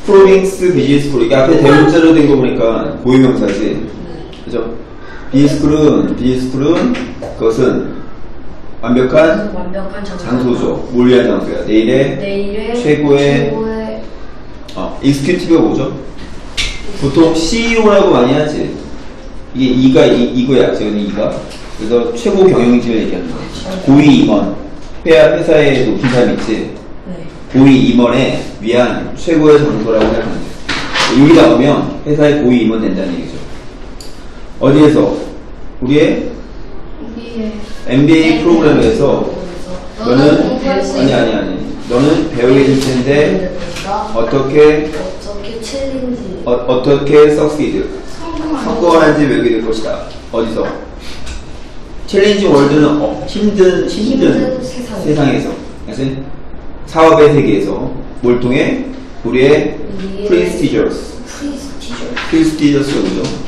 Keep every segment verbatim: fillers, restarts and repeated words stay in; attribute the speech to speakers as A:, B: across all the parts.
A: 프로빙스 비즈니스쿨. 이게 앞에 대문자로 된 거 보니까 고유명사지. 그죠? 비즈니스쿨은, 비즈니스쿨은 그것은 완벽한,
B: 완벽한
A: 장소죠. 뭘 위한 장소야? 내일의,
B: 내일의
A: 최고의,
B: 최고의
A: 어, 익스큐티브가 뭐죠? 보통 씨이오라고 많이 하지. 이게 이가 이, 이거야. 지금 이가. 그래서 최고 경영진을 얘기하는 거야. 고위 임원. 회사, 회사에 높은 사람 있지.
B: 네.
A: 고위 임원에 위한 최고의 장소라고 생각하는 거예요. 여기 나오면 회사의 고위 임원 된다는 얘기죠. 어디에서? 우리의
B: 우리의
A: 엠비에이 프로그램에서 너는
B: 공부할
A: 아니 아니 아니 너는 배우게 될 텐데 어떻게
B: 어떻게 챌린지
A: 어, 어떻게 succeed 성공하는지 배우게 될 것이다. 어디서? 챌린지 월드는 어, 힘든 힘든,
B: 힘든 세상.
A: 세상에서 그래서 사업의 세계에서 뭘 통해 우리의 prestigious
B: 프리스티저
A: prestigious 뭐죠?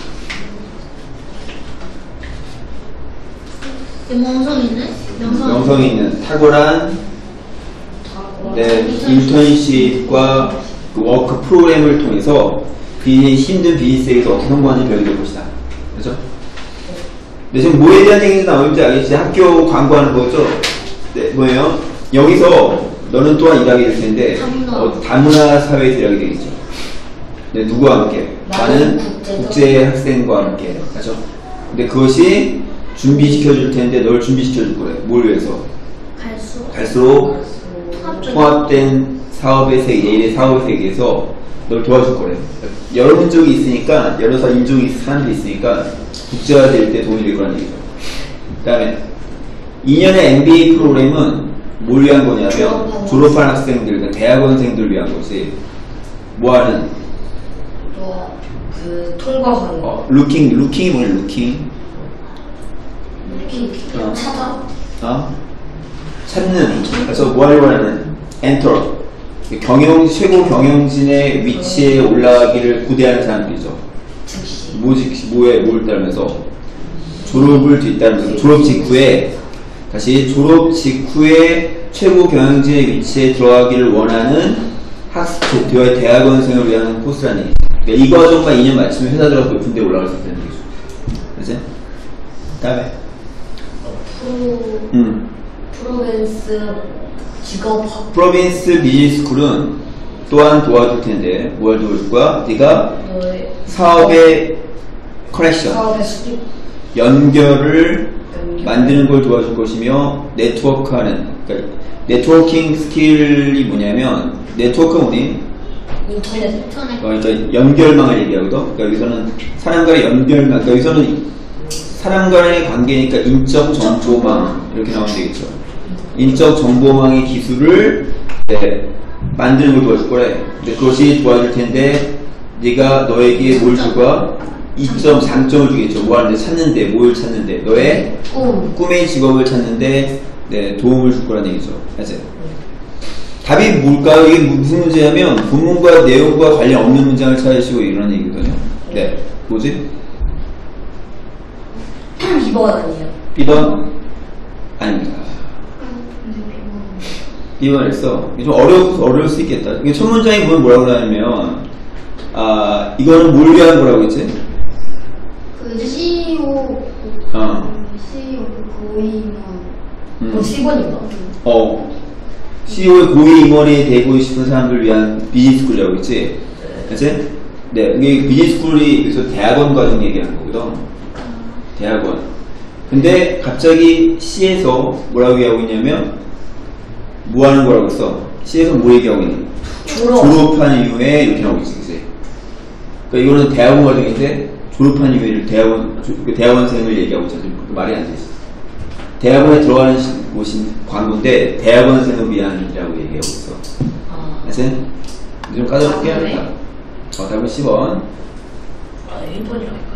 C: 명성 있는? 명성,
A: 명성이 있는 탁월한 네, 인턴십과 그 워크 프로그램을 통해서 비즈니스, 힘든 비즈니스에서 어떻게 성공하는지 배우게 될 것이다. 그렇죠? 근데 지금 뭐에 대한 얘기가 나오는지 알겠지? 학교 광고하는 거죠? 네, 뭐예요? 여기서 너는 또한 일하게 될 텐데
C: 다문화.
A: 어, 다문화 사회에서 일하게 되겠죠. 네, 누구와 함께? 많은 국제 학생과 함께. 그렇죠? 근데 그것이 준비시켜줄 텐데 널 준비시켜줄 거래. 뭘 위해서?
C: 갈수
A: 갈수록 통합된 사업의 세계, 내일의 사업의 세계에서 널 도와줄 거래. 여러 민족이 있으니까, 여러 사 인종이 사람들이 있으니까 국제화 될 때 도움이 될 거라는 얘기죠. 그 다음에 이 년의 엠비에이 프로그램은 뭘 위한 거냐면 졸업한 학생들, 그러니까 대학원생들 위한 거지. 뭐하는?
B: 또그 통과하는
A: 어, 루킹, 루킹이 뭐냐, 루킹?
B: 어. 찾아
A: 어? 찾는, 그래서 뭐 하려고 하는? 엔터. 경영, 최고 경영진의 위치에 올라가기를 구대하는 사람들이죠.
B: 즉시
A: 뭐지, 뭐에, 뭘 따르면서? 졸업을 뒤따르면서, 졸업 직후에, 다시 졸업 직후에 최고 경영진의 위치에 들어가기를 원하는 학생, 대학원생을 위한 코스라는 얘기죠. 그러니까 이 과정만 이 년 마치면 회사 들어가 높은 데 올라갈 수 있다는 얘기죠. 그치? 그 다음에?
B: 프로
A: 음.
B: 프로벤스 직업
A: 프로빈스 비즈니스쿨은 또한 도와줄 텐데 뭘 도와줄 거야? 네가
B: 너의
A: 사업의 커넥션,
B: 사업의 수립
A: 연결을
B: 연결.
A: 만드는 걸 도와줄 것이며 네트워크하는, 그러니까 네트워킹 스킬이 뭐냐면 네트워크가 뭐니?
B: 인터넷
C: 인터넷
A: 그러니까 연결망을 얘기하거든. 그러니까 여기서는 사람과의 연결망, 그러니까 여기서는 사람 간의 관계니까 인적 정보망 이렇게 나오면 되겠죠. 인적 정보망의 기술을 네, 만드는 걸 도와줄 거래. 근데 그것이 도와줄 텐데 네가 너에게 뭘 줄 거야? 이점, 장점을 주겠죠. 뭐 하는데 찾는데, 뭘 찾는데, 너의
B: 꿈
A: 꿈의 직업을 찾는데 네, 도움을 줄 거라는 얘기죠. 맞아요. 답이 뭘까요? 이게 무슨 문제냐면 본문과 내용과 관련 없는 문장을 찾으시고 이런 얘기거든요. 네, 뭐지?
B: 이 번 아니에요.
A: 비 번? 아닙니다. 비 번 했어. 이게 좀 어려울, 어려울 수 있겠다. 이게 첫 문장에 보면 뭐라고 하냐면, 아, 이거는 뭘 위한 거라고 했지?
C: 그 씨이오
A: 어.
C: 씨이오 고임원
A: 음.
B: 그럼 십 번인가?
A: 어. 씨이오의 고위 임원이 되고 싶은 사람들 위한 비즈니스쿨이라고 했지? 그치? 네, 이게 비즈니스쿨이 여기서 대학원 과정 얘기하는 거거든. 대학원. 근데 갑자기 C에서 뭐라고 얘기하고 있냐면 뭐 하는 거라고 했어? C에서 뭐 얘기하고 있니?
B: 졸업.
A: 졸업한 이후에 이렇게 나오고 있지, 그치? 그러니까 이거는 대학원 과정인데 졸업한 이후에 대학원, 대학원생을 얘기하고 있잖아. 말이 안 되지. 대학원에 들어가는 곳인 광고인데 대학원생을 위한이라고 얘기하고 있어.
B: 아,
A: 그치? 좀 까다롭게
B: 아, 그래?
A: 하니까. 어, 답은 십 번.
B: 아, 일 번이라니까.